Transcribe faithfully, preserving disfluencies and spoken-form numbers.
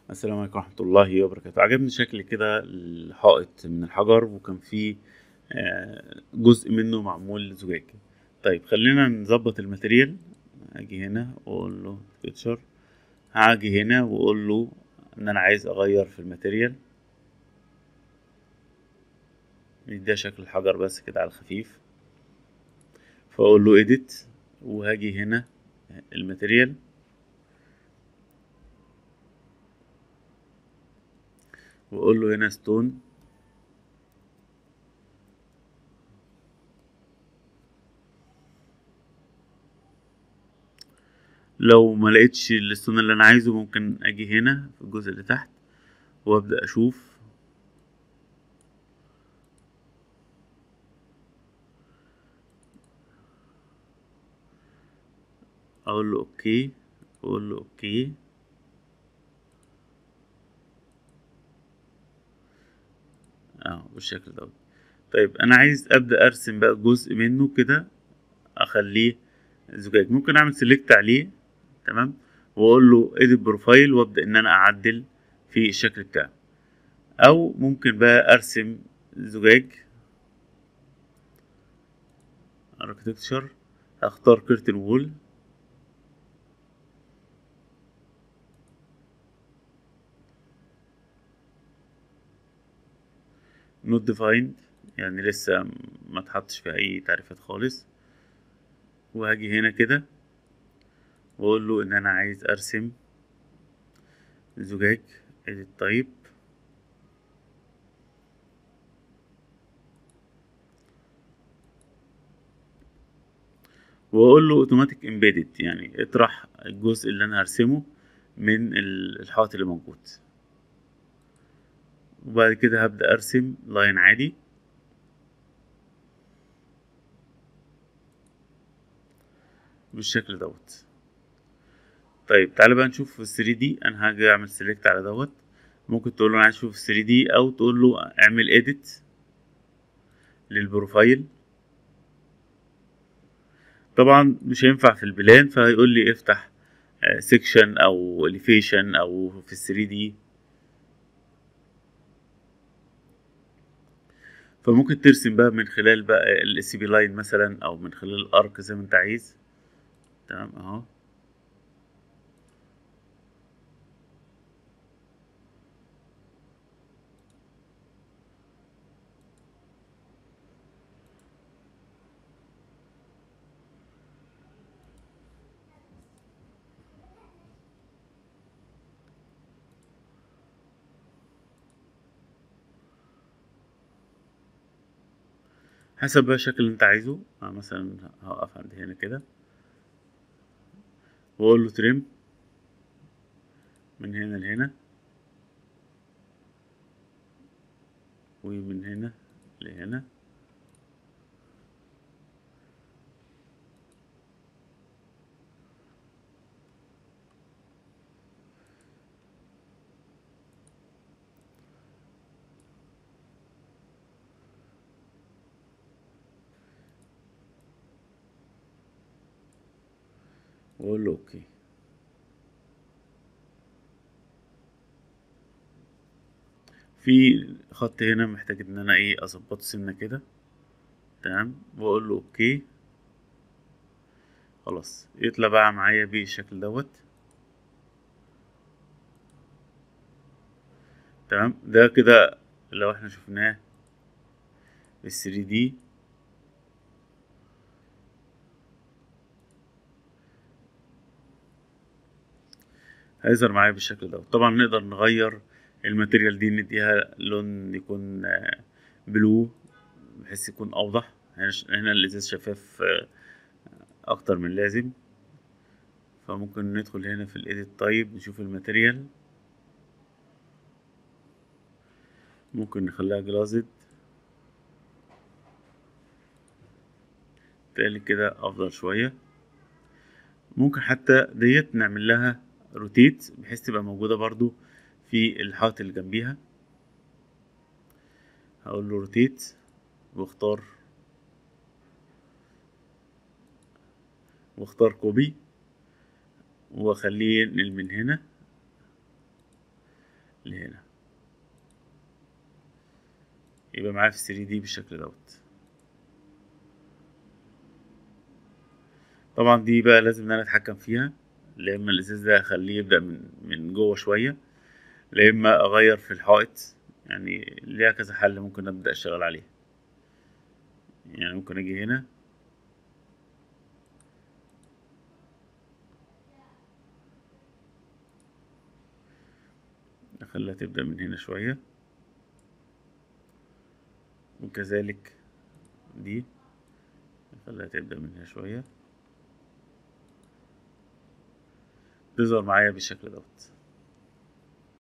السلام عليكم ورحمة الله وبركاته. عجبني شكل كده الحائط من الحجر، وكان فيه آه، جزء منه معمول زجاج. طيب خلينا نظبط الماتيريال. اجي هنا واقول له فيتشر، هاجي هنا واقول له ان انا عايز اغير في الماتيريال، يديها شكل الحجر بس كده على الخفيف. فاقول له edit، وهاجي هنا الماتيريال واقول له هنا ستون. لو ما لقيتش الستون اللي انا عايزه، ممكن اجي هنا في الجزء اللي تحت وابدا اشوف. اقول له اوكي، اقول له اوكي. اه بالشكل ده. طيب انا عايز ابدا ارسم بقى جزء منه كده، اخليه زجاج. ممكن اعمل سيلكت عليه، تمام، واقول له edit بروفايل، وابدا ان انا اعدل في الشكل بتاعه. او ممكن بقى ارسم زجاج اركتكتشر، اختار كيرتن وول، نوت ديفايند، يعني لسه ما اتحطش في اي تعريفات خالص. وهاجي هنا كده واقول له ان انا عايز ارسم زجاج، edit type، واقول له اوتوماتيك امبيدد، يعني اطرح الجزء اللي انا هرسمه من ال- الحائط اللي موجود. وبعد كده هبدأ ارسم لاين عادي بالشكل دوت. طيب تعالى بقى نشوف في ثري دي. انا هاجي اعمل سيلكت على دوت. ممكن تقول له انا عايز اشوف ثري دي، او تقول له اعمل اديت للبروفايل. طبعا مش هينفع في البلان، فهيقول لي افتح سيكشن او اليفيشن او في ثري دي. فممكن ترسم بقى من خلال بقى السي بي لاين مثلا، او من خلال الارك زي ما انت عايز. تمام اهو. حسب بقى الشكل اللي انت عايزه. آه مثلا هقف عند هنا كده واقول له تريم من هنا لهنا، ومن هنا لهنا. واقول له اوكي. في خط هنا محتاج ان انا ايه اظبطه سنة كده، تمام، واقول له اوكي. خلاص يطلع بقى معايا بالشكل دوت. تمام ده كده. لو احنا شفناه بال ثري دي، هيظهر معايا بالشكل دوت. طبعا نقدر نغير الماتيريال دي، نديها لون يكون آه، بلو، بحيث يكون اوضح. هنا هنا الازاز شفاف آه، اكتر من لازم. فممكن ندخل هنا في الايديت طيب، نشوف الماتيريال. ممكن نخليها جلازد، تقلي كده افضل شوية. ممكن حتى ديت نعمل لها روتيت، بحيث تبقى موجودة برضو في الحائط اللي جنبيها. هقول له روتيت، واختار واختار كوبي، واخليه ينقل من هنا لهنا، يبقى معايا في ثري دي بالشكل دوت. طبعا دي بقى لازم ان انا اتحكم فيها، لا اما الازاز ده اخليه يبدأ من من جوه شوية، لا اما اغير في الحائط. يعني ليها كذا حل ممكن ابدأ اشتغل عليه. يعني ممكن اجي هنا اخليها تبدأ من هنا شوية، وكذلك دي اخليها تبدأ من هنا شوية، تظهر معايا بالشكل دوت.